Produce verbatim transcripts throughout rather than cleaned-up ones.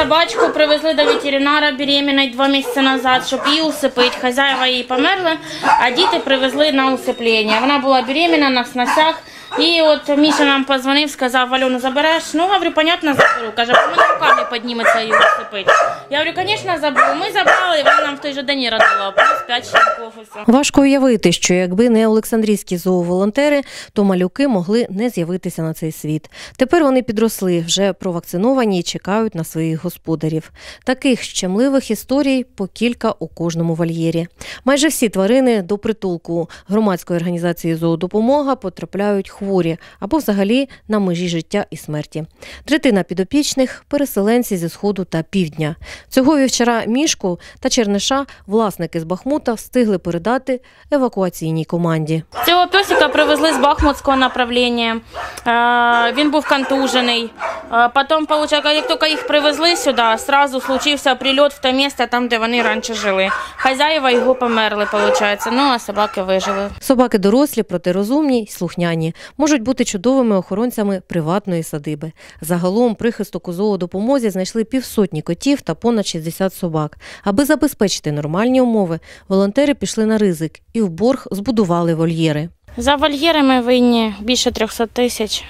собачку привезли до ветеринара беременной два місяці назад, щоб її усипити. Хазяїва її померли, а діти привезли на усиплення. Вона була беременна на сносях. І от Міша нам позвонив, сказав: Альону, забереш? Ну, говорю, понятно, заберу. Каже, по мене руками підніметься її усипити. Я говорю, звісно, заберу. Ми забрали, і вона нам в той же день родила. Плюс п'ять щенків. Важко уявити, що якби не олександрійські зооволонтери, то малюки могли не з'явитися на цей світ. Тепер вони підросли, вже провакциновані і чекають на своїх господарів. Таких щемливих історій по кілька у кожному вольєрі. Майже всі тварини до притулку громадської організації «Зоодопомога» потрапляють хворі або взагалі на межі життя і смерті. Третина підопічних – переселенці зі Сходу та Півдня. Цього вівчара Мішку та Черниша власники з Бахмута встигли передати евакуаційній команді. Цього песика привезли з Бахмутського направлення. Він був контужений. Потім, виходить, як тільки їх привезли сюди, одразу случився прильот в те місце, там, де вони раніше жили. Хазяїва його померли, виходить, ну а собаки вижили. Собаки дорослі, проте розумні й слухняні. Можуть бути чудовими охоронцями приватної садиби. Загалом прихисток у зоодопомозі знайшли півсотні котів та понад шістдесят собак. Аби забезпечити нормальні умови, волонтери пішли на ризик і в борг збудували вольєри. За вольєри ми винні більше трьохсот тисяч.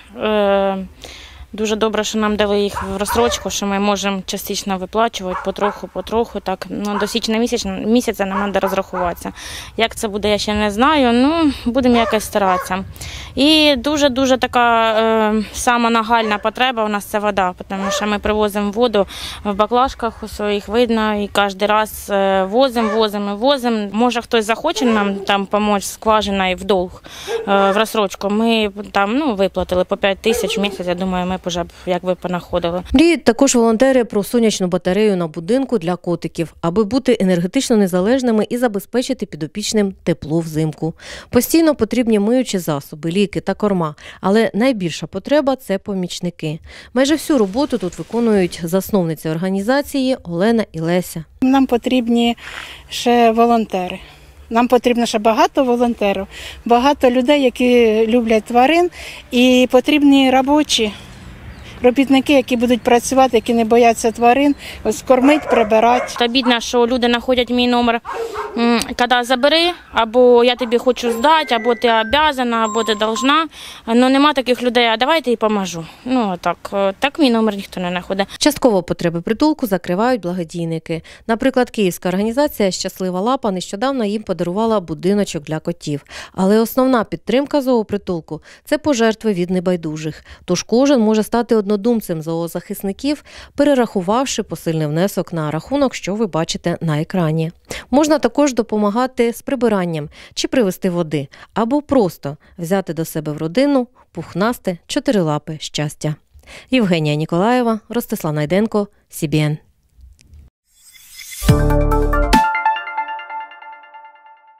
Дуже добре, що нам дали їх в розстрочку, що ми можемо частично виплачувати потроху-потроху. Так, ну, до січня місяця, місяця нам треба розрахуватися. Як це буде, я ще не знаю, ну, будемо якось старатися. І дуже-дуже така е, сама нагальна потреба у нас – це вода, тому що ми привозимо воду в баклажках, усе їх видно, і кожен раз е, возимо, возимо і возимо. Може, хтось захоче нам там допомогти скважиною в долг, е, в розстрочку. Ми там, ну, виплатили по п'ять тисяч в місяць, я думаю, ми вже, як ви понаходили. Мріють також волонтери про сонячну батарею на будинку для котиків, аби бути енергетично незалежними і забезпечити підопічним тепло взимку. Постійно потрібні миючі засоби, ліки та корма, але найбільша потреба – це помічники. Майже всю роботу тут виконують засновниці організації Олена і Леся. Нам потрібні ще волонтери. Нам потрібно ще багато волонтерів, багато людей, які люблять тварин, і потрібні робочі. Робітники, які будуть працювати, які не бояться тварин, ось кормить, прибирати. Обідно, що люди знаходять мій номер, коли забери, або я тобі хочу здати, або ти обов'язана, або ти должна. Ну, нема таких людей, а давайте і поможу. Ну, так, так мій номер ніхто не знаходить. Частково потреби притулку закривають благодійники. Наприклад, київська організація «Щаслива лапа» нещодавно їм подарувала будиночок для котів. Але основна підтримка зоопритулку – це пожертви від небайдужих. Тож кожен може стати одним однодумцем зоозахисників, перерахувавши посильний внесок на рахунок, що ви бачите на екрані. Можна також допомагати з прибиранням чи привезти води, або просто взяти до себе в родину пухнасте чотирилапе щастя. Євгенія Ніколаєва, Ростислав Найденко, Сі Бі Ен.